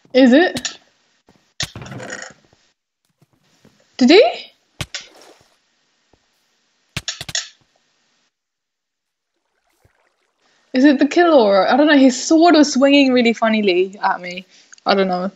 Is it? Did he? Is it the kill, or I don't know? His sword was swinging really funnily at me. I don't know.